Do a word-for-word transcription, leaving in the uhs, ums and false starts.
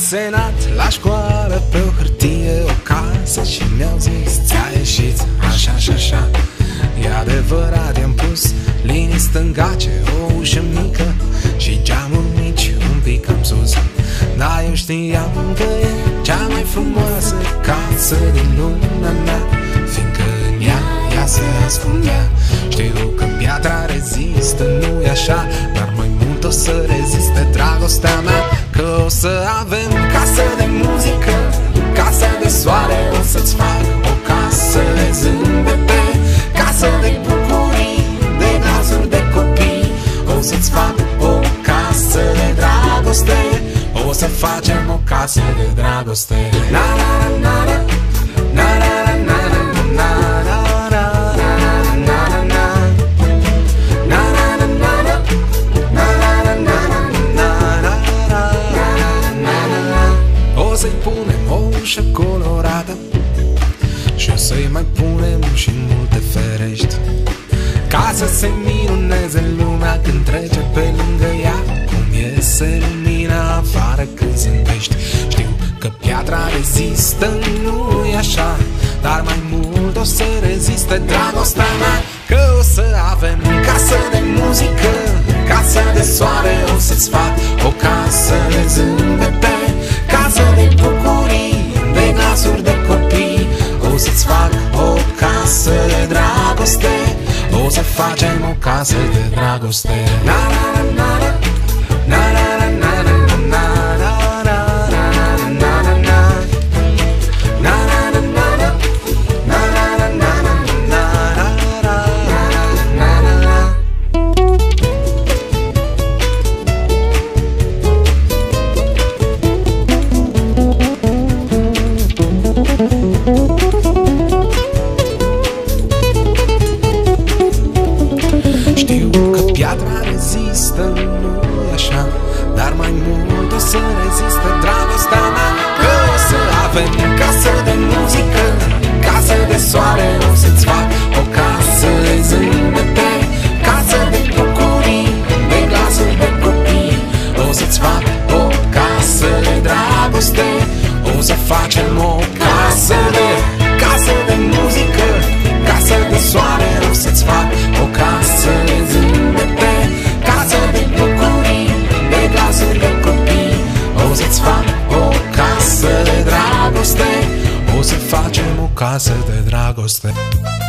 desenat la școală pe o hârtie o casă și mi-au zis: ți-a ieșit așa și așa. E adevărat, i-am pus linii stângace, o ușă mică și geamuri mici un pic am sus. Dar eu știam că e cea mai frumoasă casă din lumea mea, fiindcă în ea ea se ascundea. Știu că piatra rezistă, nu-i așa, dar mai mult o să reziste dragostea mea. Că o să avem casă de muzică, casa de soare, o să-ți fac o casă de zâmbete, casă de bucurii, de glasuri de copii. O să-ți fac o casă de dragoste, o să facem o casă de dragoste. Na na na na na na na na na na. O să-i punem o ușă colorată și o să-i mai punem și multe ferești, ca să se minuneze lumea când trece pe lângă ea, cum iese lumina afară când zâmbești. Știu că piatra rezistă, nu-i așa, dar mai mult o să reziste dragostea mea. Că o să avem casă de muzică, casă de soare, o să-ți fac o casă de zâmbete, casă de bucurii, de glasuri de copii. O să-ți fac o casă de dragoste, o să facem o casă de dragoste. Na na na na na na na na na na. Știu că piatra rezistă, nu-i așa, dar mai mult o să reziste dragostea mea. Că o să avem casă de muzică, casă de soare, o să-ți fac o casă de zâmbete, casă de bucurii, de glasuri de copii. O să-ți fac o casă de dragoste, o să facem o casă de, casă de muzică, casă de soare, o să-ți fac o casă de zâmbete, casă de bucurii, de glasuri de copii. O să-ți fac o casă de dragoste, o să facem o casă de dragoste.